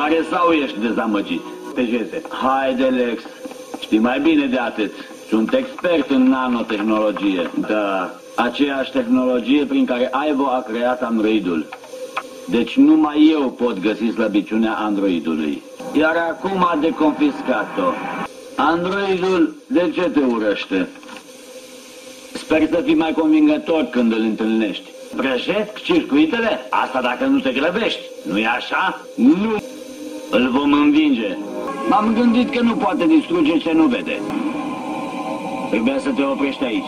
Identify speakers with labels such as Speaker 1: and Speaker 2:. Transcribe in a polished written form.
Speaker 1: Pare sau ești dezamăgit?
Speaker 2: Tejeze.
Speaker 1: Haide, Lex. Știi mai bine de atât. Sunt expert în nanotehnologie.
Speaker 2: Da.
Speaker 1: Aceeași tehnologie prin care Ivo a creat Androidul. Deci numai eu pot găsi slăbiciunea Androidului. Iar acum a deconfiscat-o. Androidul de ce te urăște? Sper să fii mai convingător când îl întâlnești. Prăjesc circuitele? Asta dacă nu te grăbești. Nu-i așa? Nu. Îl vom învinge. M-am gândit că nu poate distruge ce nu vede. Trebuia să te oprești aici.